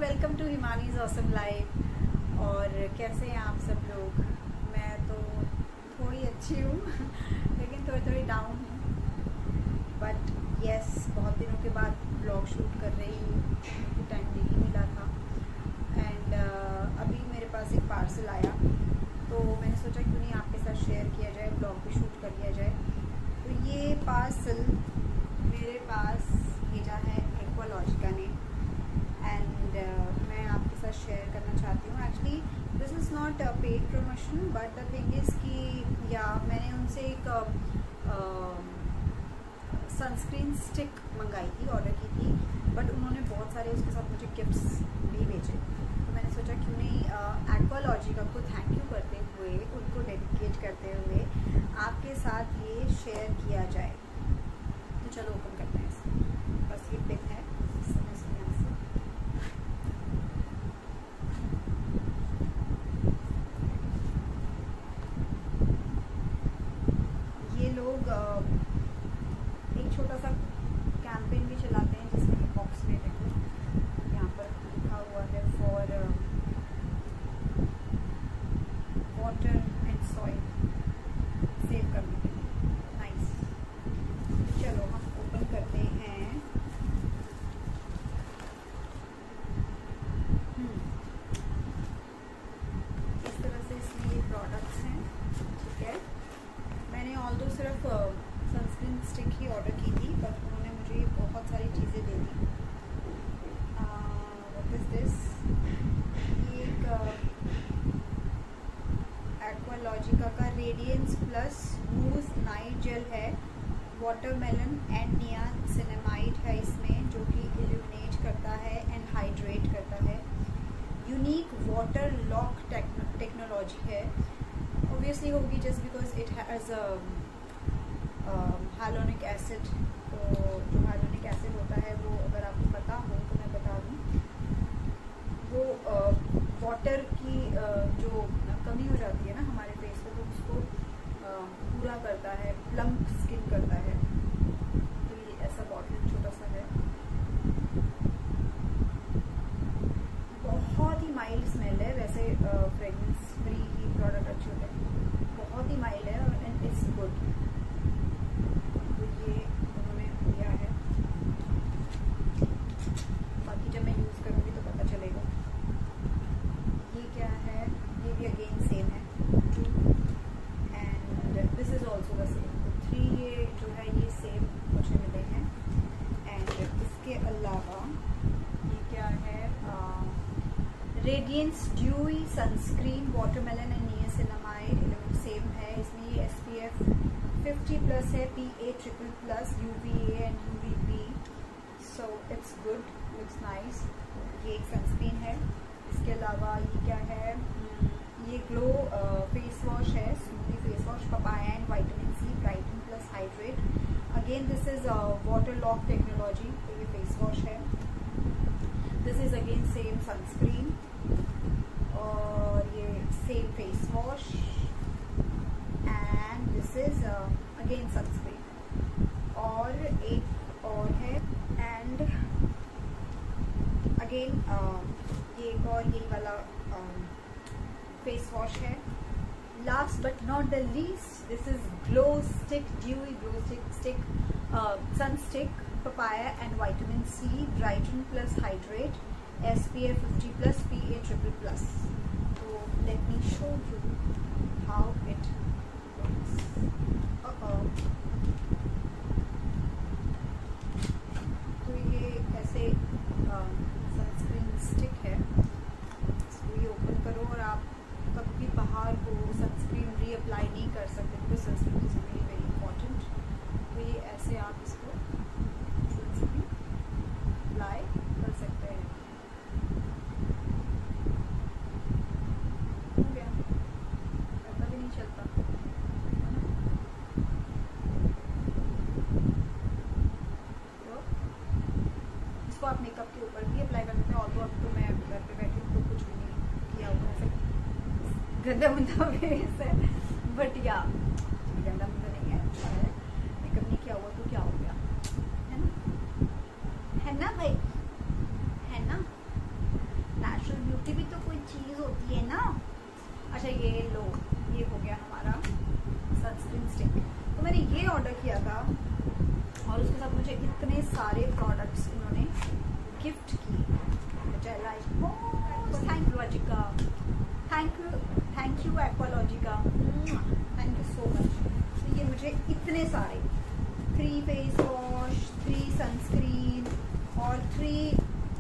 Welcome to Himani's awesome life. और कैसे हैं आप सब लोग? मैं तो थोड़ी अच्छी हूँ लेकिन थोड़ी डाउन हूँ। बट यस, बहुत दिनों के बाद ब्लॉग शूट कर रही हूँ, मुझे टाइम नहीं मिला था। एंड अभी मेरे पास एक पार्सल आया तो मैंने सोचा क्यों नहीं आपके साथ शेयर किया जाए, ब्लॉग भी शूट कर लिया जाए। तो ये पार्सल मेरे पास भेजा है एक्वालॉजिका ने एंड मैं आपके साथ शेयर करना चाहती हूँ। Actually this is not a paid promotion but the thing is कि या मैंने उनसे एक सनस्क्रीन स्टिक मंगाई थी, ऑर्डर की थी, बट उन्होंने बहुत सारे उसके साथ मुझे गिफ्ट्स भी भेजे। तो मैंने सोचा क्यों नहीं एक्वालॉजिका को थैंक यू करते हुए, उनको डेडिकेट करते हुए आपके साथ ये शेयर किया जाए। तो चलो ओपन करते हैं इसे। बस ये पिन है, ये लोग एक छोटा सा कैंपेन भी चलाते हैं जिसमें बॉक्स में देखो यहाँ पर लिखा हुआ है for water and soil save करने के लिए। नाइस। चलो हम ओपन करते हैं। इस तरह से इसमें ये प्रोडक्ट्स हैं, ठीक है। मैंने ऑल्दो सिर्फ सनस्क्रीन स्टिक ही ऑर्डर की थी बट उन्होंने मुझे बहुत सारी चीज़ें दे दी। What is this? ये एक एक्वालॉजिका का radiance plus mousse night gel है, वाटरमेलन एंड नियासिनामाइड है इसमें, जो कि इल्यूमिनेट करता है एंड हाइड्रेट करता है। यूनिक वाटर लॉक टेक्नोलॉजी है, ऑब्वियसली होगी just because it has hyaluronic acid. तो जो हाइलोनिक एसिड होता है वो, अगर आपको पता हो तो मैं बता दूँ, वो वाटर की जो कमी हो जाती है ना हमारे फेस पे, तो उसको पूरा करता है, प्लम्प स्किन करता है। तो ये ऐसा बॉटल छोटा सा है, बहुत ही माइल्ड स्मेल है। वैसे फ्रेगरेंस फ्री ही प्रोडक्ट अच्छे होते हैं, बहुत ही माइल्ड है और एंड इट्स गुड। तो ये उन्होंने दिया है, बाकी जब मैं यूज़ करूँगी तो पता चलेगा। ये क्या है? ये भी अगेन सेम है, 2 and this is also the same. तो 3 ये जो है ये सेम मुझे मिले हैं। एंड इसके अलावा ये क्या है? Radiance dewy sunscreen watermelon and niacinamide same है। इसमें ये SPF 50+ है, PA++, UVA and UVB, so it's good, looks nice. ये एक सनस्क्रीन है। इसके अलावा ये क्या है? ये ग्लो फेस वॉश है, smoothie face wash, papaya and vitamin C, brighten plus hydrate. Again this is water lock technology. तो ये फेस वॉश है। This is again same sunscreen और ये same face wash and this is again sunscreen. और एक और है and again ये एक और यही वाला फेस वॉश है। Last but not the least, this is glow stick, dewy glow stick sun stick, papaya and vitamin C, brighten plus hydrate, SPF 50+, PA++। तो let me show you how it works. तो ये ऐसे sunscreen stick है, इसको ये open करो और आप कभी भी बाहर हो सनस्क्रीन रीअप्लाई नहीं कर सकते क्योंकि sunscreen is very very important. तो ये ऐसे आप इसको सनस्क्रीन अप्लाई कर सकते हैं। हो गया, पता भी नहीं चलता। तो इसको आप मेकअप के ऊपर भी अप्लाई कर सकते हैं। ऑल्दो अब तो मैं घर पे बैठी हूँ तो कुछ भी नहीं किया हुआ है, गंदा मुंदा फेस है, बट या गंदा मुंदा नहीं है, अच्छा है। मेकअप नहीं किया हुआ तो क्या हो गया, है ना? है ना भाई, है ना? और उसके साथ मुझे इतने सारे प्रोडक्ट्स इन्होंने गिफ्ट किए which I like. Thank you अजिका, thank you Aqualogica, thank you so much. तो ये मुझे इतने सारे 3 फेस वॉश, 3 सनस्क्रीन और 3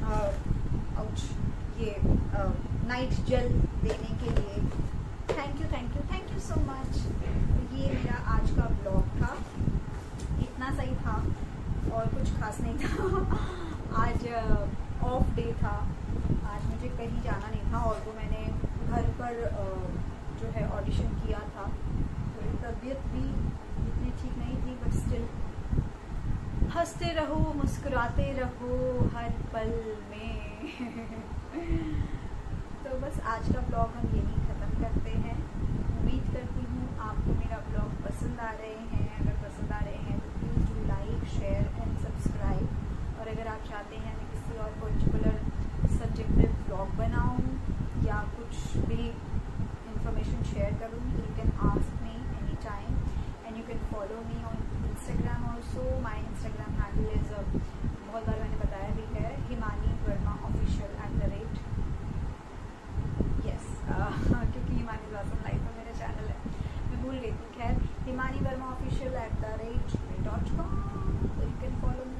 ये नाइट जेल देने के लिए थैंक यू सो मच। ये मेरा आज का ब्लॉग था, इतना सही था और कुछ खास नहीं था। आज ऑफ डे था, आज मुझे कहीं जाना नहीं था और वो मैंने घर पर जो है ऑडिशन किया था। मेरी तबीयत भी इतनी ठीक नहीं थी बट स्टिल हंसते रहो मुस्कुराते रहो हर पल में। तो बस आज का ब्लॉग हम यहीं ख़त्म करते हैं। उम्मीद करती हूँ आपको मेरा ब्लॉग पसंद आ रहे हैं। अगर पसंद आ रहे हैं तो please do like, share and subscribe. और अगर आप चाहते हैं मैं किसी और पर्टिकुलर सब्जेक्टिव ब्लॉग बनाऊँ या कुछ भी इंफॉर्मेशन शेयर करूँ तो you can ask me any time and you can follow me on Instagram also. My Instagram handle is बहुत बार मैंने बताया भी है, हिमानी वर्मा ऑफिशियल @ यस, क्योंकि हिमानी ब्लॉसम लाइफ में मेरा चैनल है, मैं भूल गई थी। खैर, हिमानी वर्मा ऑफिशियल @ gmail.com, तो यू कैन फॉलो